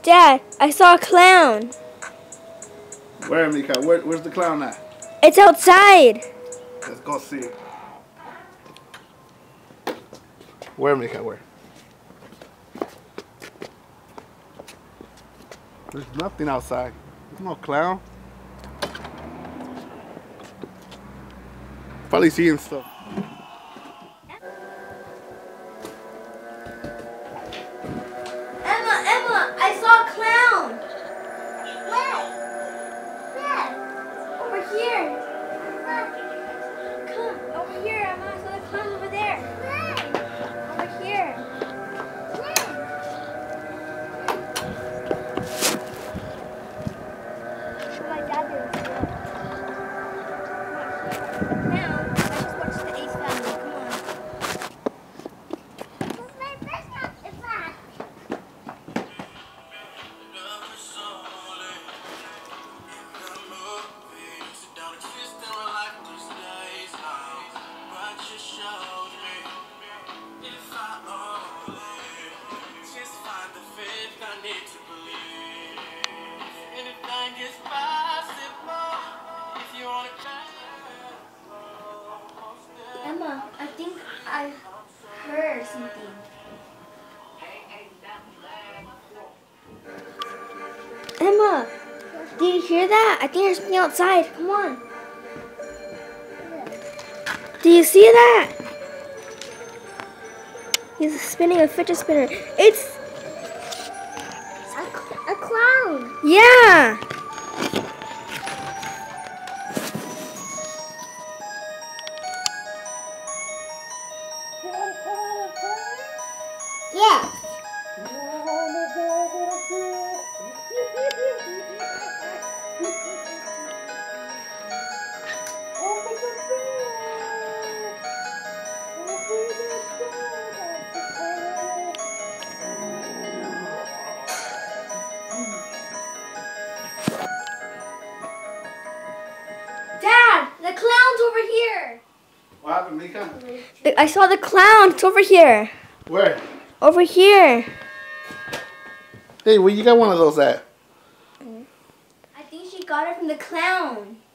Dad, I saw a clown. Where, Mika? Where's the clown at? It's outside. Let's go see. Where, Mika? Where? There's nothing outside. There's no clown. Probably seeing stuff. Emma, I saw a clown. Where? Over here. Come, over here, Emma. I saw the clown over there. Over here. My dad didn't see it. Now, let's watch the Ace Family. Come on. Emma, I think I heard something. Emma, did you hear that? I think there's something outside. Come on. Do you see that? He's spinning a fidget spinner. It's A clown. yeah. Yes. Dad, the clown's over here. What happened, Mika? I saw the clown. It's over here. Where? Over here. Hey, where you got one of those at? I think she got it from the clown.